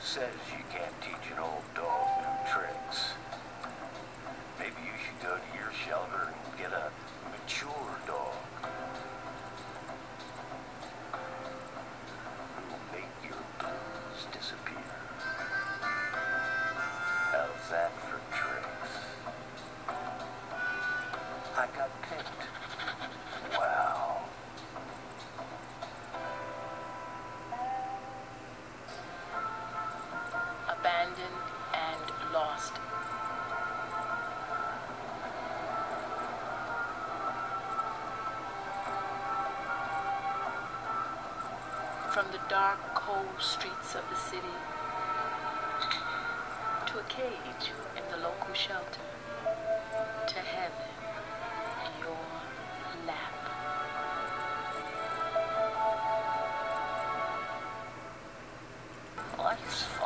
says you can't teach an old dog new tricks. Maybe you should go to your shelter and get a mature dog who'll make your blues disappear. How's that for tricks? I got picked. Wow. Abandoned and lost. From the dark, cold streets of the city to a cage in the local shelter, to heaven in your lap. Life's